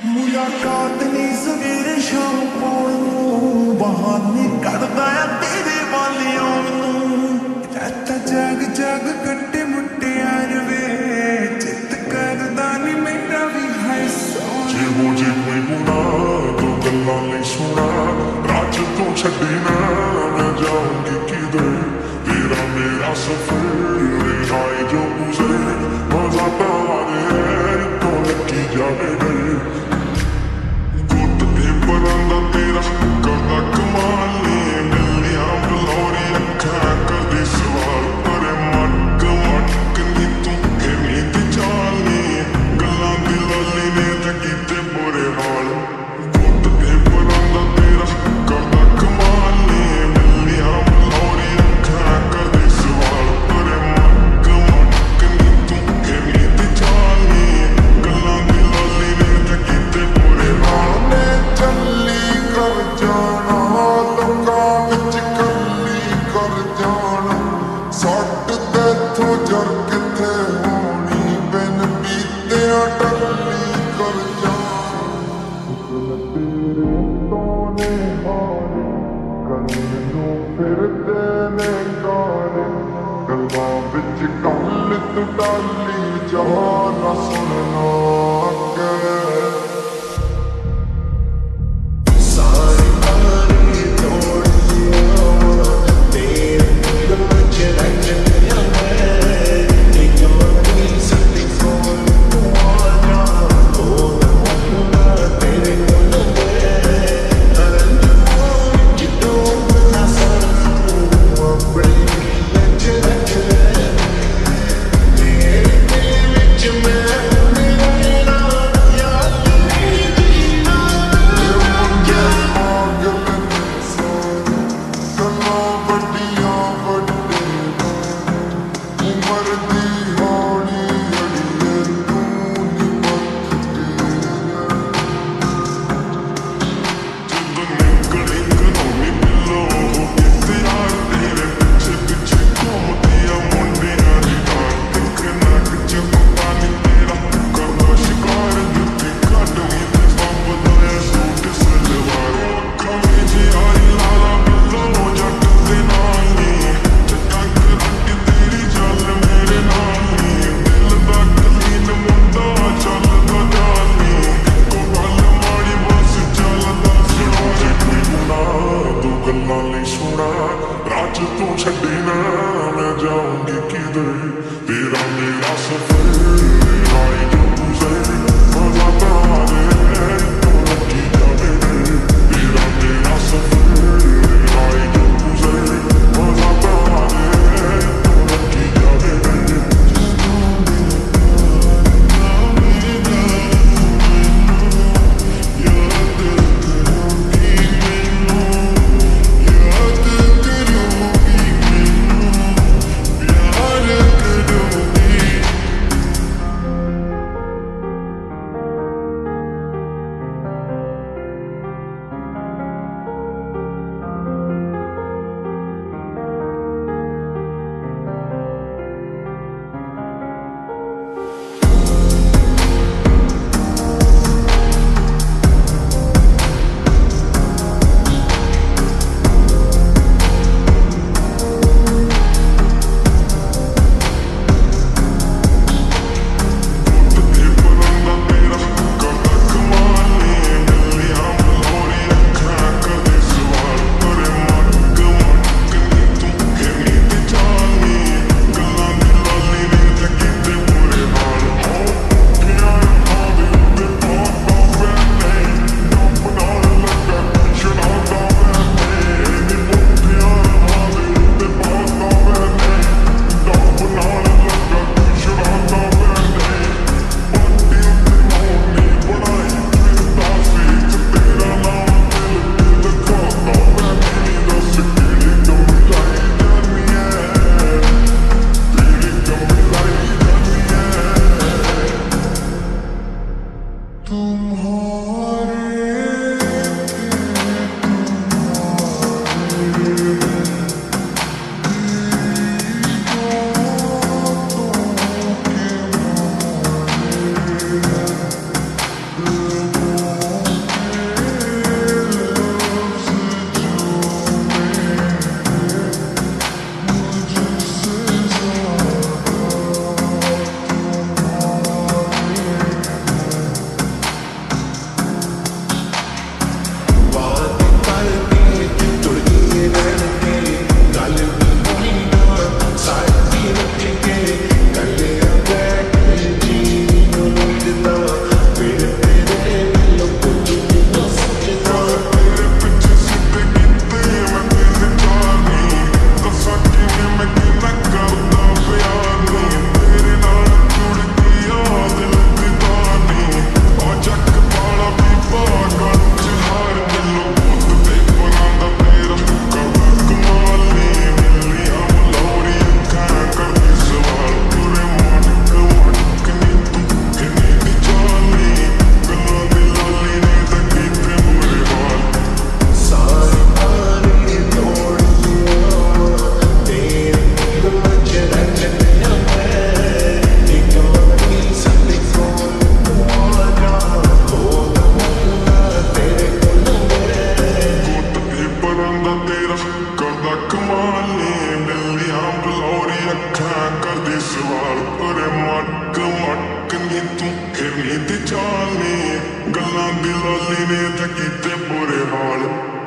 मुलाकात नहीं सवेरे शाम पाऊं बहाने करदा है तेरे वालियों रात जाग जाग कट्टे मुट्टे यार वे चित करदा नहीं मेरा भी है सो जे कोई गुना तो गल्लां नहीं सुना रात तो छड्डी ना मैं जाऊंगी किधर तेरा मेरा सफर हाय जो गुजरे मजा पावे तो लगी जावे तेरा करदा कमाल ने मिलियां बलौरी अखां करदी सवाल पर मटक मटक नी तू एवीं दी चाल नी गल्लां दी लाली ने ते कीते बुरे हाल गुट ते परांदा तेरा करदा कमाल ने मिलियां बलौरी अखां करदी सवाल पर मटक मटक नी तू एवीं दी चाल नी गल्लां दी लाली ने ते कीते बुरे हाल ने चली कर जाना लोकां विच कल्ली कर जाना सट ते थो जर किथे होनी बिन बीतिया टल्ली कर जाना तेरे तोने हारे करने नूं फिरदे ने गाने गल्लां विच गल तू टाली जा ना सुनना अगे करदा कमाल नी मिलदियां बलौरी अखां करदी सवाल पर मटक मटक नी तू फिरनी ते चाल नी गल्लां दी लाली ने ते कीते बुरे हाल।